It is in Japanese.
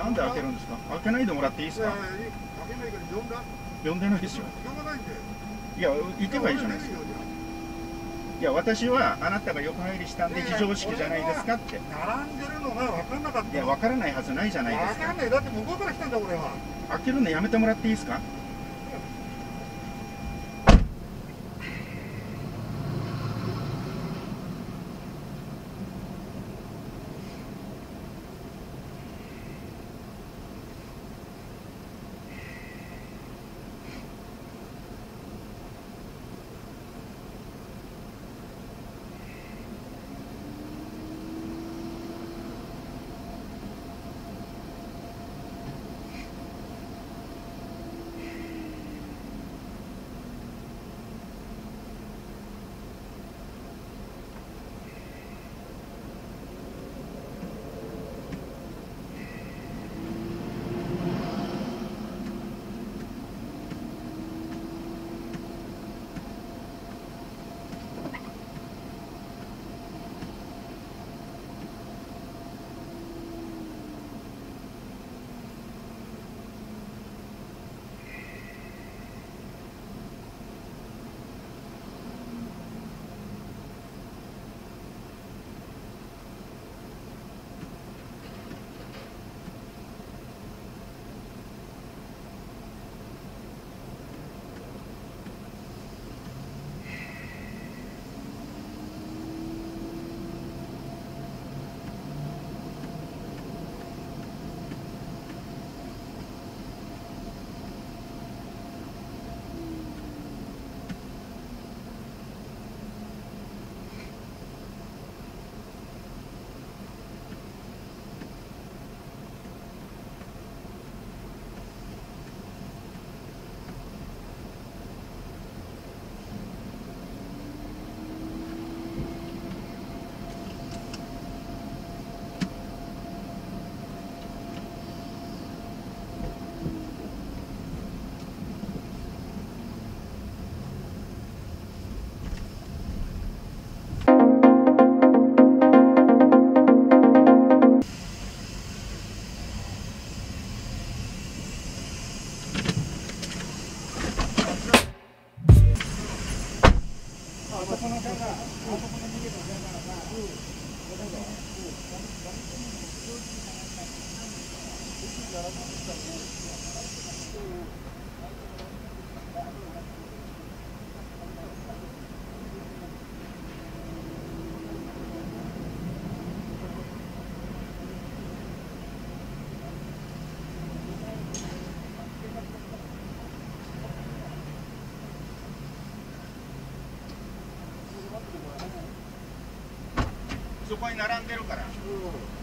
なんで開けるんですか。開けないでもらっていいですか。 開けないから呼んだ。 呼んでないですよ。 呼ばないんで。 いや、行けばいいじゃないですか。いや、私はあなたが横入りしたんで非常識じゃないですかって。 並んでるのが分かんなかった。 いや、分からないはずないじゃないですか。 分かんない。だって向こうから来たんだ俺は。 開けるのやめてもらっていいですか。そこに並んでるから。